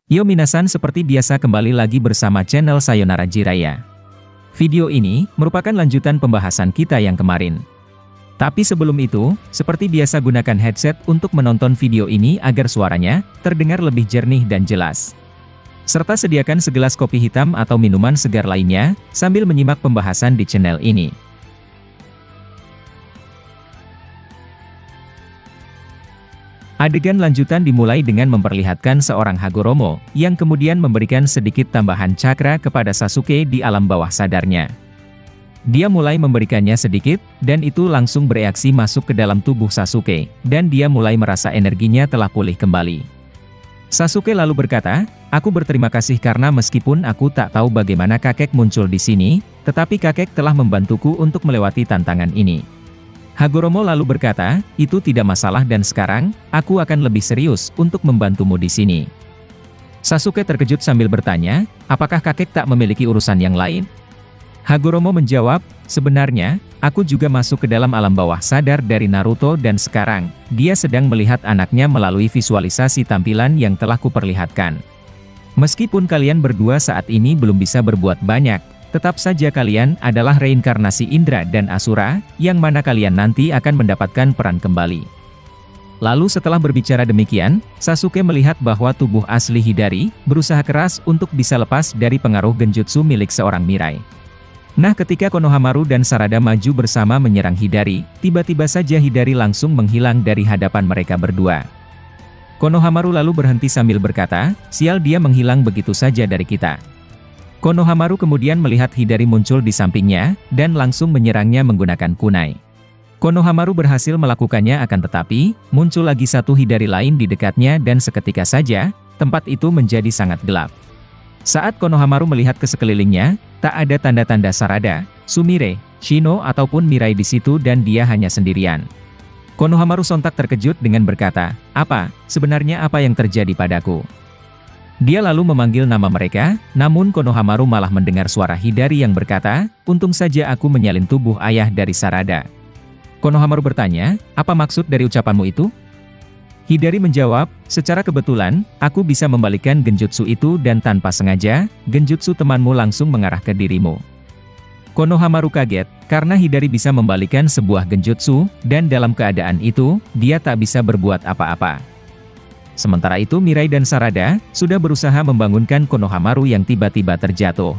Yo minasan, seperti biasa kembali lagi bersama channel Sayonara Jiraiya. Video ini merupakan lanjutan pembahasan kita yang kemarin. Tapi sebelum itu, seperti biasa gunakan headset untuk menonton video ini agar suaranya terdengar lebih jernih dan jelas. Serta sediakan segelas kopi hitam atau minuman segar lainnya sambil menyimak pembahasan di channel ini. Adegan lanjutan dimulai dengan memperlihatkan seorang Hagoromo, yang kemudian memberikan sedikit tambahan cakra kepada Sasuke di alam bawah sadarnya. Dia mulai memberikannya sedikit, dan itu langsung bereaksi masuk ke dalam tubuh Sasuke, dan dia mulai merasa energinya telah pulih kembali. Sasuke lalu berkata, "Aku berterima kasih karena meskipun aku tak tahu bagaimana kakek muncul di sini, tetapi kakek telah membantuku untuk melewati tantangan ini." Hagoromo lalu berkata, "Itu tidak masalah dan sekarang, aku akan lebih serius untuk membantumu di sini." Sasuke terkejut sambil bertanya, "Apakah kakek tak memiliki urusan yang lain?" Hagoromo menjawab, "Sebenarnya, aku juga masuk ke dalam alam bawah sadar dari Naruto dan sekarang, dia sedang melihat anaknya melalui visualisasi tampilan yang telah kuperlihatkan. Meskipun kalian berdua saat ini belum bisa berbuat banyak, tetap saja kalian adalah reinkarnasi Indra dan Asura, yang mana kalian nanti akan mendapatkan peran kembali." Lalu setelah berbicara demikian, Sasuke melihat bahwa tubuh asli Hidari berusaha keras untuk bisa lepas dari pengaruh genjutsu milik seorang Mirai. Nah, ketika Konohamaru dan Sarada maju bersama menyerang Hidari, tiba-tiba saja Hidari langsung menghilang dari hadapan mereka berdua. Konohamaru lalu berhenti sambil berkata, "Sial, dia menghilang begitu saja dari kita." Konohamaru kemudian melihat Hidari muncul di sampingnya, dan langsung menyerangnya menggunakan kunai. Konohamaru berhasil melakukannya, akan tetapi, muncul lagi satu Hidari lain di dekatnya dan seketika saja, tempat itu menjadi sangat gelap. Saat Konohamaru melihat ke sekelilingnya, tak ada tanda-tanda Sarada, Sumire, Shino ataupun Mirai di situ dan dia hanya sendirian. Konohamaru sontak terkejut dengan berkata, Sebenarnya apa yang terjadi padaku?" Dia lalu memanggil nama mereka, namun Konohamaru malah mendengar suara Hidari yang berkata, "Untung saja aku menyalin tubuh ayah dari Sarada." Konohamaru bertanya, "Apa maksud dari ucapanmu itu?" Hidari menjawab, "Secara kebetulan, aku bisa membalikkan genjutsu itu dan tanpa sengaja, genjutsu temanmu langsung mengarah ke dirimu." Konohamaru kaget, karena Hidari bisa membalikkan sebuah genjutsu, dan dalam keadaan itu, dia tak bisa berbuat apa-apa. Sementara itu Mirai dan Sarada sudah berusaha membangunkan Konohamaru yang tiba-tiba terjatuh.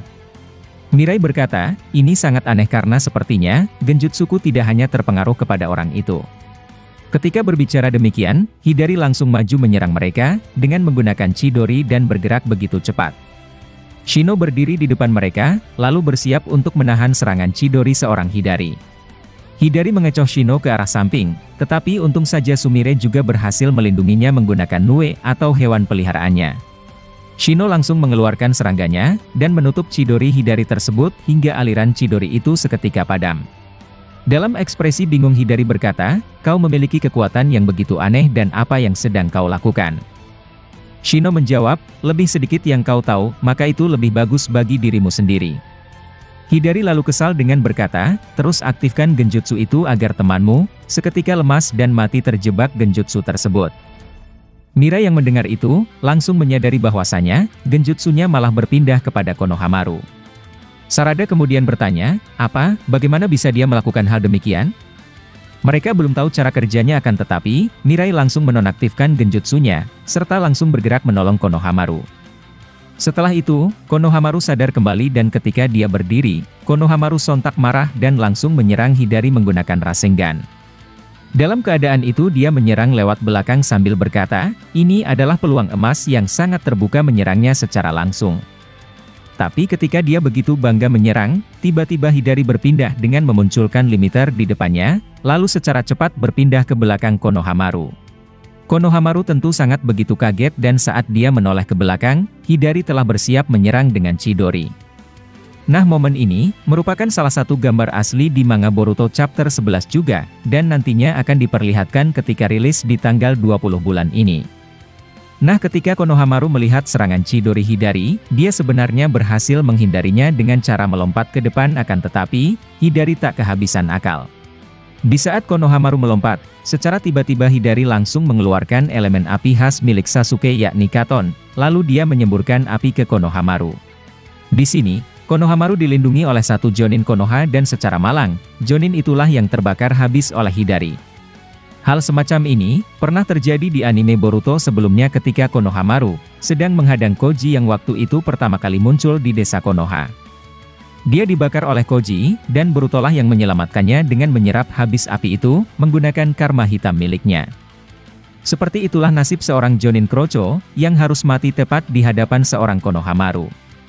Mirai berkata, "Ini sangat aneh karena sepertinya, genjutsuku tidak hanya terpengaruh kepada orang itu." Ketika berbicara demikian, Hidari langsung maju menyerang mereka, dengan menggunakan Chidori dan bergerak begitu cepat. Shino berdiri di depan mereka, lalu bersiap untuk menahan serangan Chidori seorang Hidari. Hidari mengecoh Shino ke arah samping, tetapi untung saja Sumire juga berhasil melindunginya menggunakan Nue atau hewan peliharaannya. Shino langsung mengeluarkan serangannya, dan menutup Chidori Hidari tersebut hingga aliran Chidori itu seketika padam. Dalam ekspresi bingung Hidari berkata, "Kau memiliki kekuatan yang begitu aneh dan apa yang sedang kau lakukan?" Shino menjawab, "Lebih sedikit yang kau tahu, maka itu lebih bagus bagi dirimu sendiri." Hidari lalu kesal dengan berkata, "Terus aktifkan genjutsu itu agar temanmu seketika lemas dan mati terjebak genjutsu tersebut." Mirai yang mendengar itu, langsung menyadari bahwasanya, genjutsunya malah berpindah kepada Konohamaru. Sarada kemudian bertanya, bagaimana bisa dia melakukan hal demikian? Mereka belum tahu cara kerjanya, akan tetapi, Mirai langsung menonaktifkan genjutsunya, serta langsung bergerak menolong Konohamaru. Setelah itu, Konohamaru sadar kembali dan ketika dia berdiri, Konohamaru sontak marah dan langsung menyerang Hidari menggunakan Rasengan. Dalam keadaan itu dia menyerang lewat belakang sambil berkata, "Ini adalah peluang emas yang sangat terbuka menyerangnya secara langsung." Tapi ketika dia begitu bangga menyerang, tiba-tiba Hidari berpindah dengan memunculkan limiter di depannya, lalu secara cepat berpindah ke belakang Konohamaru. Konohamaru tentu sangat begitu kaget dan saat dia menoleh ke belakang, Hidari telah bersiap menyerang dengan Chidori. Nah, momen ini merupakan salah satu gambar asli di manga Boruto chapter 11 juga, dan nantinya akan diperlihatkan ketika rilis di tanggal 20 bulan ini. Nah, ketika Konohamaru melihat serangan Chidori Hidari, dia sebenarnya berhasil menghindarinya dengan cara melompat ke depan, akan tetapi, Hidari tak kehabisan akal. Di saat Konohamaru melompat, secara tiba-tiba Hidari langsung mengeluarkan elemen api khas milik Sasuke yakni Katon, lalu dia menyemburkan api ke Konohamaru. Di sini, Konohamaru dilindungi oleh satu Jonin Konoha dan secara malang, Jonin itulah yang terbakar habis oleh Hidari. Hal semacam ini pernah terjadi di anime Boruto sebelumnya ketika Konohamaru sedang menghadang Koji yang waktu itu pertama kali muncul di desa Konoha. Dia dibakar oleh Koji, dan Borutolah yang menyelamatkannya dengan menyerap habis api itu, menggunakan karma hitam miliknya. Seperti itulah nasib seorang Jonin Kroco, yang harus mati tepat di hadapan seorang Konohamaru.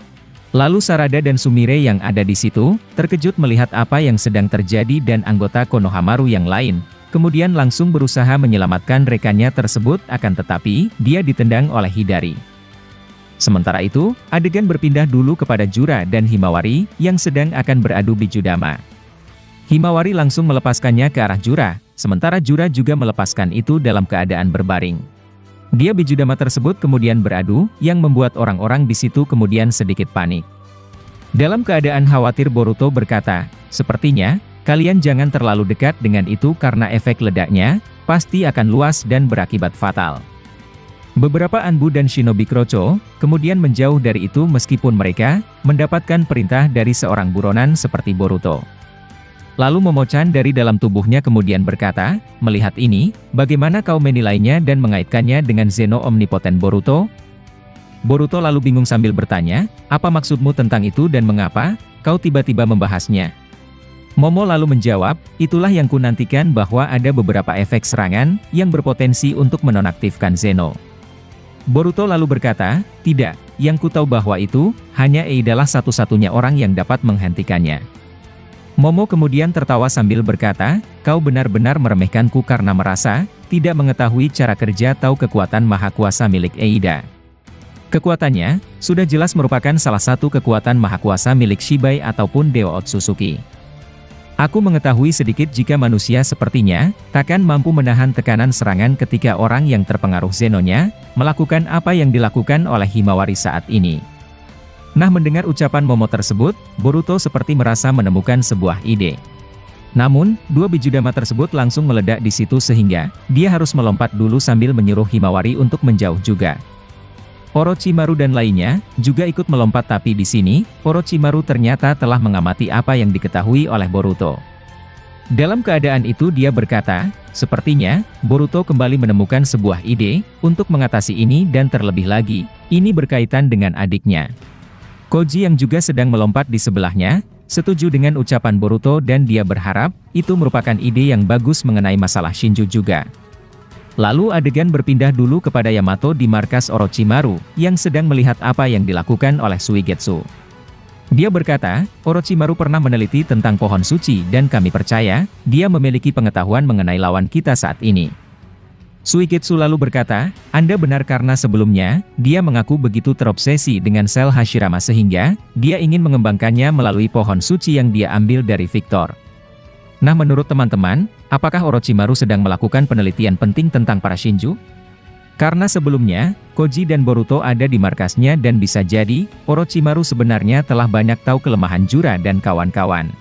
Lalu Sarada dan Sumire yang ada di situ, terkejut melihat apa yang sedang terjadi dan anggota Konohamaru yang lain, kemudian langsung berusaha menyelamatkan rekannya tersebut akan tetapi, dia ditendang oleh Hidari. Sementara itu, adegan berpindah dulu kepada Jura dan Himawari, yang sedang akan beradu Bijudama. Himawari langsung melepaskannya ke arah Jura, sementara Jura juga melepaskan itu dalam keadaan berbaring. Dia Bijudama tersebut kemudian beradu, yang membuat orang-orang di situ kemudian sedikit panik. Dalam keadaan khawatir Boruto berkata, "Sepertinya, kalian jangan terlalu dekat dengan itu karena efek ledaknya, pasti akan luas dan berakibat fatal." Beberapa Anbu dan Shinobi Kroco, kemudian menjauh dari itu meskipun mereka mendapatkan perintah dari seorang buronan seperti Boruto. Lalu Momochan dari dalam tubuhnya kemudian berkata, "Melihat ini, bagaimana kau menilainya dan mengaitkannya dengan Zeno omnipoten Boruto?" Boruto lalu bingung sambil bertanya, "Apa maksudmu tentang itu dan mengapa kau tiba-tiba membahasnya?" Momo lalu menjawab, "Itulah yang kunantikan bahwa ada beberapa efek serangan yang berpotensi untuk menonaktifkan Zeno." Boruto lalu berkata, "Tidak, yang ku tahu bahwa itu, hanya adalah satu-satunya orang yang dapat menghentikannya." Momo kemudian tertawa sambil berkata, "Kau benar-benar meremehkanku karena merasa, tidak mengetahui cara kerja atau kekuatan maha kuasa milik Eida. Kekuatannya, sudah jelas merupakan salah satu kekuatan maha kuasa milik Shibai ataupun Dewa Otsutsuki. Aku mengetahui sedikit jika manusia sepertinya, takkan mampu menahan tekanan serangan ketika orang yang terpengaruh Zenonya, melakukan apa yang dilakukan oleh Himawari saat ini." Nah, mendengar ucapan Momo tersebut, Boruto seperti merasa menemukan sebuah ide. Namun, dua Bijudama tersebut langsung meledak di situ sehingga, dia harus melompat dulu sambil menyuruh Himawari untuk menjauh juga. Orochimaru dan lainnya, juga ikut melompat tapi di sini, Orochimaru ternyata telah mengamati apa yang diketahui oleh Boruto. Dalam keadaan itu dia berkata, "Sepertinya, Boruto kembali menemukan sebuah ide, untuk mengatasi ini dan terlebih lagi, ini berkaitan dengan adiknya." Koji yang juga sedang melompat di sebelahnya, setuju dengan ucapan Boruto dan dia berharap, itu merupakan ide yang bagus mengenai masalah Shinju juga. Lalu adegan berpindah dulu kepada Yamato di markas Orochimaru, yang sedang melihat apa yang dilakukan oleh Suigetsu. Dia berkata, "Orochimaru pernah meneliti tentang pohon suci dan kami percaya, dia memiliki pengetahuan mengenai lawan kita saat ini." Suigetsu lalu berkata, "Anda benar karena sebelumnya, dia mengaku begitu terobsesi dengan sel Hashirama sehingga, dia ingin mengembangkannya melalui pohon suci yang dia ambil dari Victor. Nah, menurut teman-teman, apakah Orochimaru sedang melakukan penelitian penting tentang para Shinju? Karena sebelumnya, Koji dan Boruto ada di markasnya dan bisa jadi, Orochimaru sebenarnya telah banyak tahu kelemahan Jura dan kawan-kawan.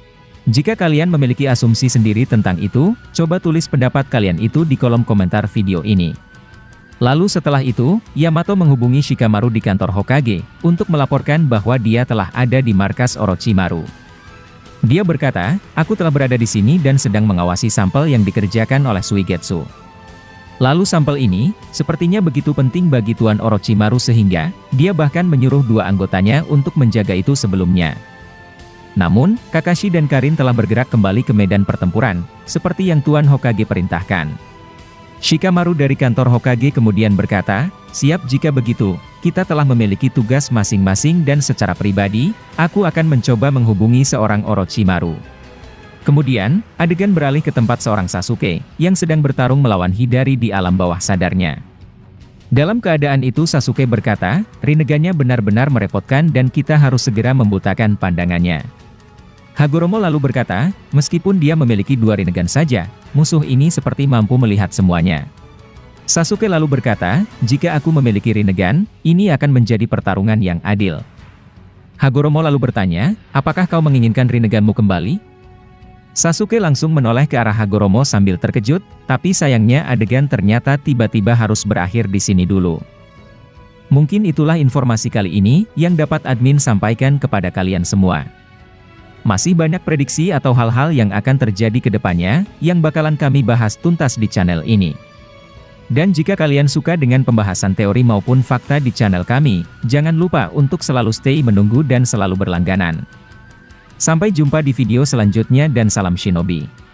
Jika kalian memiliki asumsi sendiri tentang itu, coba tulis pendapat kalian itu di kolom komentar video ini." Lalu setelah itu, Yamato menghubungi Shikamaru di kantor Hokage, untuk melaporkan bahwa dia telah ada di markas Orochimaru. Dia berkata, "Aku telah berada di sini dan sedang mengawasi sampel yang dikerjakan oleh Suigetsu. Lalu sampel ini, sepertinya begitu penting bagi Tuan Orochimaru sehingga, dia bahkan menyuruh dua anggotanya untuk menjaga itu sebelumnya." Namun, Kakashi dan Karin telah bergerak kembali ke medan pertempuran, seperti yang Tuan Hokage perintahkan. Shikamaru dari kantor Hokage kemudian berkata, "Siap jika begitu, kita telah memiliki tugas masing-masing dan secara pribadi, aku akan mencoba menghubungi seorang Orochimaru." Kemudian, adegan beralih ke tempat seorang Sasuke, yang sedang bertarung melawan Hidari di alam bawah sadarnya. Dalam keadaan itu Sasuke berkata, "Rinnegannya benar-benar merepotkan dan kita harus segera membutakan pandangannya." Hagoromo lalu berkata, "Meskipun dia memiliki dua Rinnegan saja, musuh ini seperti mampu melihat semuanya." Sasuke lalu berkata, "Jika aku memiliki Rinnegan, ini akan menjadi pertarungan yang adil." Hagoromo lalu bertanya, "Apakah kau menginginkan Rinneganmu kembali?" Sasuke langsung menoleh ke arah Hagoromo sambil terkejut, tapi sayangnya adegan ternyata tiba-tiba harus berakhir di sini dulu. Mungkin itulah informasi kali ini yang dapat admin sampaikan kepada kalian semua. Masih banyak prediksi atau hal-hal yang akan terjadi ke depannya, yang bakalan kami bahas tuntas di channel ini. Dan jika kalian suka dengan pembahasan teori maupun fakta di channel kami, jangan lupa untuk selalu stay menunggu dan selalu berlangganan. Sampai jumpa di video selanjutnya dan salam shinobi.